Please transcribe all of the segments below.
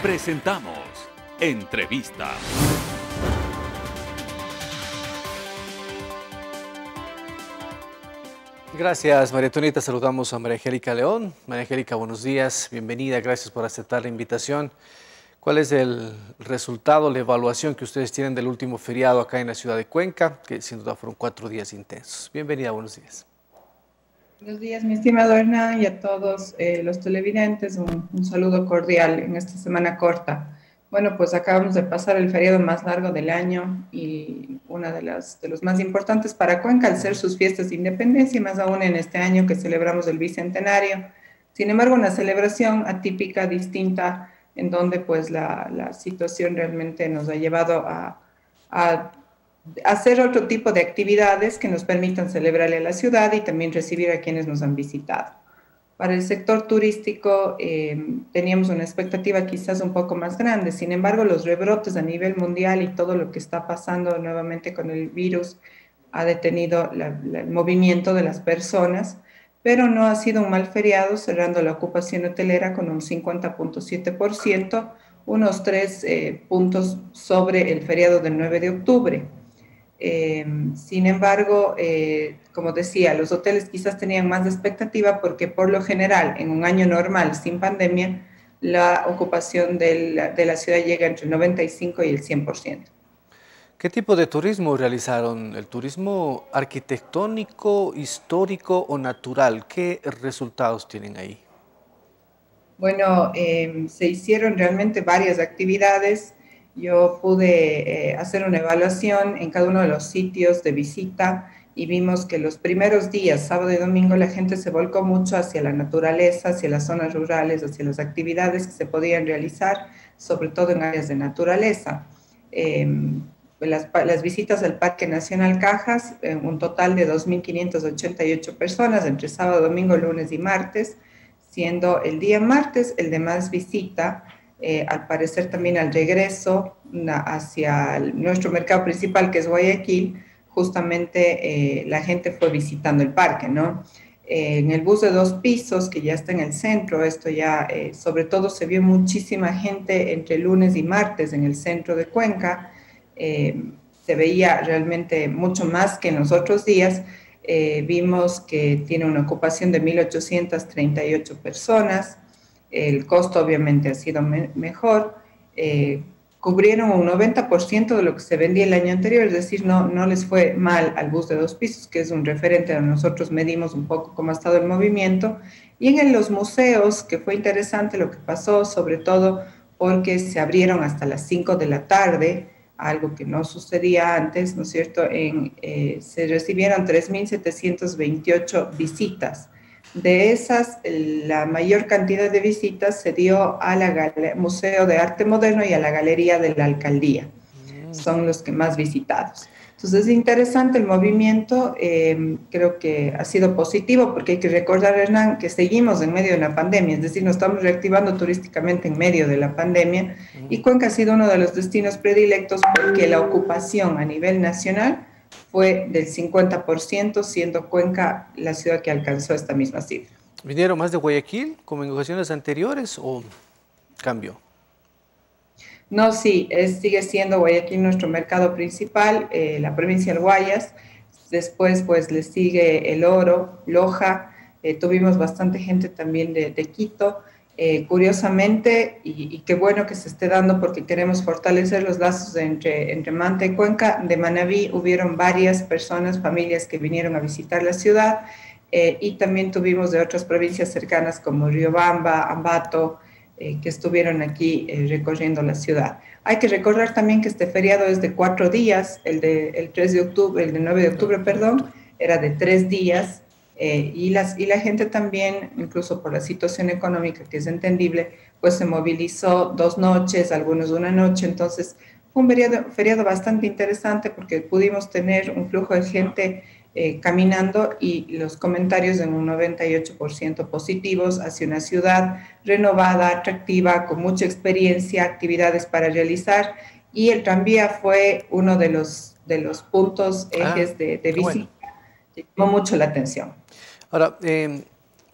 Presentamos Entrevista. Gracias, María Antonieta. Saludamos a María Angélica León. María Angélica, buenos días, bienvenida, gracias por aceptar la invitación. ¿Cuál es el resultado, la evaluación que ustedes tienen del último feriado acá en la ciudad de Cuenca, que sin duda fueron 4 días intensos? Bienvenida, buenos días. Buenos días, mi estimado Hernán, y a todos los televidentes, un saludo cordial en esta semana corta. Bueno, pues acabamos de pasar el feriado más largo del año y una de los más importantes para Cuenca, al ser sus fiestas de independencia, y más aún en este año que celebramos el bicentenario. Sin embargo, una celebración atípica, distinta, en donde pues la situación realmente nos ha llevado a hacer otro tipo de actividades que nos permitan celebrarle a la ciudad y también recibir a quienes nos han visitado. Para el sector turístico teníamos una expectativa quizás un poco más grande, sin embargo los rebrotes a nivel mundial y todo lo que está pasando nuevamente con el virus ha detenido el movimiento de las personas, pero no ha sido un mal feriado, cerrando la ocupación hotelera con un 50.7%, unos 3 puntos sobre el feriado del 9 de octubre. Sin embargo, como decía, los hoteles quizás tenían más de expectativa porque por lo general, en un año normal, sin pandemia, la ocupación de la ciudad llega entre el 95 y el 100%. ¿Qué tipo de turismo realizaron? ¿El turismo arquitectónico, histórico o natural? ¿Qué resultados tienen ahí? Bueno, se hicieron realmente varias actividades. Yo pude hacer una evaluación en cada uno de los sitios de visita y vimos que los primeros días, sábado y domingo, la gente se volcó mucho hacia la naturaleza, hacia las zonas rurales, hacia las actividades que se podían realizar, sobre todo en áreas de naturaleza. Las visitas al Parque Nacional Cajas, un total de 2.588 personas entre sábado, domingo, lunes y martes, siendo el día martes el de más visita, al parecer también al regreso hacia nuestro mercado principal, que es Guayaquil, justamente la gente fue visitando el parque, ¿no? En el bus de 2 pisos, que ya está en el centro, esto ya, sobre todo se vio muchísima gente entre lunes y martes en el centro de Cuenca, se veía realmente mucho más que en los otros días. Vimos que tiene una ocupación de 1.838 personas, el costo obviamente ha sido mejor, cubrieron un 90% de lo que se vendía el año anterior, es decir, no les fue mal al bus de 2 pisos, que es un referente donde nosotros medimos un poco cómo ha estado el movimiento, y en los museos, que fue interesante lo que pasó, sobre todo porque se abrieron hasta las 5 de la tarde, algo que no sucedía antes, ¿no es cierto? Se recibieron 3.728 visitas. De esas, la mayor cantidad de visitas se dio al Museo de Arte Moderno y a la Galería de la Alcaldía. Son los que más visitados. Entonces es interesante el movimiento, creo que ha sido positivo porque hay que recordar, Hernán, que seguimos en medio de una pandemia, es decir, nos estamos reactivando turísticamente en medio de la pandemia y Cuenca ha sido uno de los destinos predilectos porque la ocupación a nivel nacional fue del 50%, siendo Cuenca la ciudad que alcanzó esta misma cifra. ¿Vinieron más de Guayaquil como en ocasiones anteriores o cambió? No, sí, sigue siendo Guayaquil nuestro mercado principal, la provincia del Guayas. Después, pues, le sigue El Oro, Loja. Tuvimos bastante gente también de Quito. Curiosamente, y qué bueno que se esté dando porque queremos fortalecer los lazos entre Manta y Cuenca, de Manabí hubieron varias personas, familias que vinieron a visitar la ciudad, y también tuvimos de otras provincias cercanas como Riobamba, Ambato, que estuvieron aquí recorriendo la ciudad. Hay que recordar también que este feriado es de 4 días, el de 9 de octubre, perdón, era de 3 días, y la gente también, incluso por la situación económica que es entendible, pues se movilizó 2 noches, algunos una noche, entonces fue un feriado bastante interesante porque pudimos tener un flujo de gente caminando y los comentarios en un 98% positivos hacia una ciudad renovada, atractiva, con mucha experiencia, actividades para realizar, y el tranvía fue uno de los puntos, ejes de visita, bueno, que llamó mucho la atención. Ahora,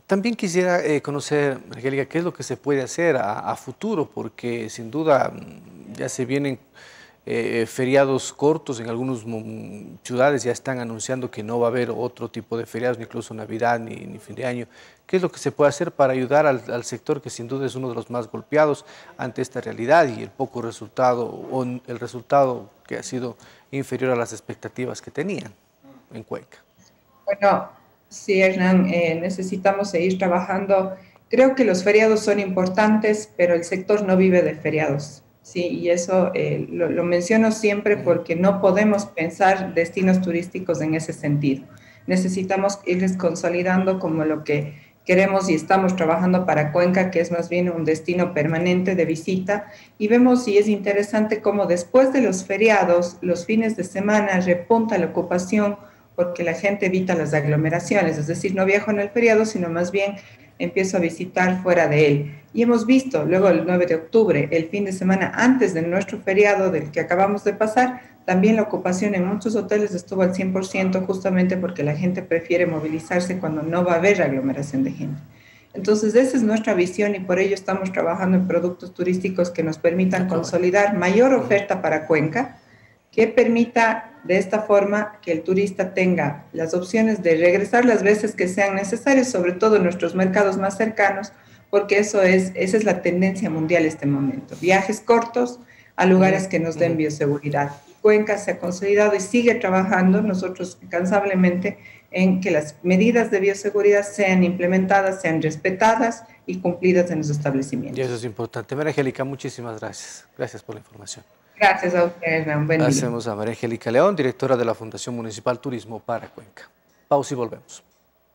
También quisiera conocer, Angélica, qué es lo que se puede hacer a futuro, porque sin duda ya se vienen feriados cortos, en algunas ciudades ya están anunciando que no va a haber otro tipo de feriados, ni incluso Navidad ni fin de año. ¿Qué es lo que se puede hacer para ayudar al sector que sin duda es uno de los más golpeados ante esta realidad y el poco resultado o el resultado que ha sido inferior a las expectativas que tenían en Cuenca? Bueno, sí, Hernán, necesitamos seguir trabajando. Creo que los feriados son importantes, pero el sector no vive de feriados. Sí, y eso lo menciono siempre porque no podemos pensar destinos turísticos en ese sentido. Necesitamos irles consolidando como lo que queremos y estamos trabajando para Cuenca, que es más bien un destino permanente de visita. Y vemos, y es interesante, cómo después de los feriados, los fines de semana repunta la ocupación porque la gente evita las aglomeraciones, es decir, no viajo en el feriado, sino más bien empiezo a visitar fuera de él. Y hemos visto luego el 9 de octubre, el fin de semana antes de nuestro feriado del que acabamos de pasar, también la ocupación en muchos hoteles estuvo al 100% justamente porque la gente prefiere movilizarse cuando no va a haber aglomeración de gente. Entonces, esa es nuestra visión y por ello estamos trabajando en productos turísticos que nos permitan consolidar mayor oferta para Cuenca, que permita de esta forma que el turista tenga las opciones de regresar las veces que sean necesarias, sobre todo en nuestros mercados más cercanos, porque esa es la tendencia mundial en este momento. Viajes cortos a lugares que nos den bioseguridad. Cuenca se ha consolidado y sigue trabajando nosotros incansablemente en que las medidas de bioseguridad sean implementadas, sean respetadas y cumplidas en los establecimientos. Y eso es importante. María Angélica, muchísimas gracias. Gracias por la información. Gracias a ustedes, un buen día. Hacemos a María Angélica León, directora de la Fundación Municipal Turismo para Cuenca. Pausa y volvemos.